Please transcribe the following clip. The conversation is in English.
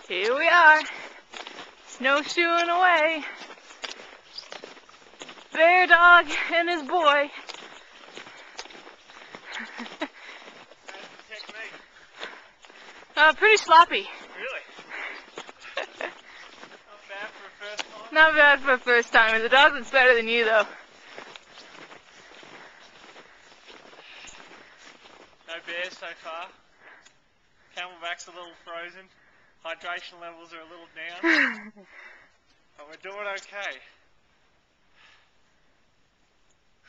Here we are, snowshoeing away. Bear dog and his boy. Pretty sloppy. Really? Not bad for a first time? Not bad for a first timer. The dog looks better than you though. No bears so far. Camelback's a little frozen. Hydration levels are a little down. But we're doing okay.